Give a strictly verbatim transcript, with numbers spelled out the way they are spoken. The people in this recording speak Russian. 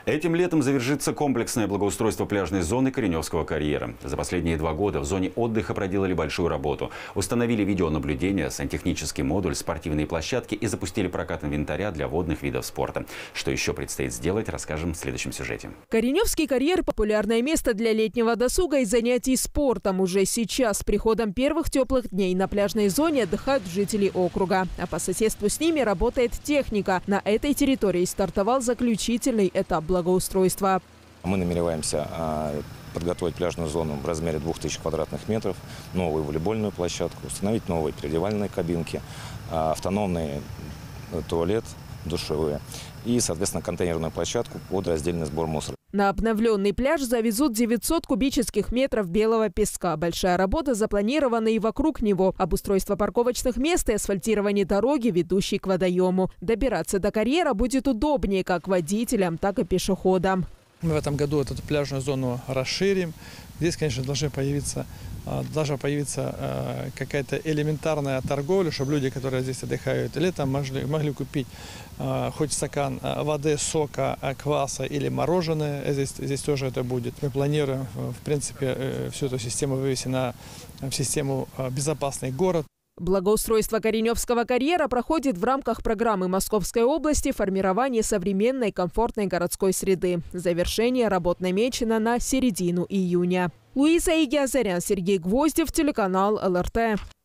Этим летом завершится комплексное благоустройство пляжной зоны Кореневского карьера. За последние два года в зоне отдыха проделали большую работу. Установили видеонаблюдение, сантехнический модуль, спортивные площадки и запустили прокат инвентаря для водных видов спорта. Что еще предстоит сделать, расскажем в следующем сюжете. Кореневский карьер – популярное место для летнего досуга и занятий спортом. Уже сейчас с приходом первых теплых дней на пляжной зоне отдыхают жители округа. А по соседству с ними работает техника. На этой территории стартовал заключительный этап благоустройства. Мы намереваемся подготовить пляжную зону в размере двух тысяч квадратных метров, новую волейбольную площадку, установить новые переодевальные кабинки, автономный туалет, душевые и, соответственно, контейнерную площадку под раздельный сбор мусора. На обновленный пляж завезут девятьсот кубических метров белого песка. Большая работа запланирована и вокруг него. Обустройство парковочных мест и асфальтирование дороги, ведущей к водоему. Добираться до карьера будет удобнее как водителям, так и пешеходам. Мы в этом году эту пляжную зону расширим. Здесь, конечно, должны появиться, должна появиться какая-то элементарная торговля, чтобы люди, которые здесь отдыхают летом, могли, могли купить хоть стакан воды, сока, кваса или мороженое. Здесь, здесь тоже это будет. Мы планируем, в принципе, всю эту систему вывести на в систему «Безопасный город». Благоустройство Кореневского карьера проходит в рамках программы Московской области «Формирование современной комфортной городской среды». Завершение работ намечено на середину июня. Луиза Игиазарян, Сергей Гвоздев, телеканал эл эр тэ.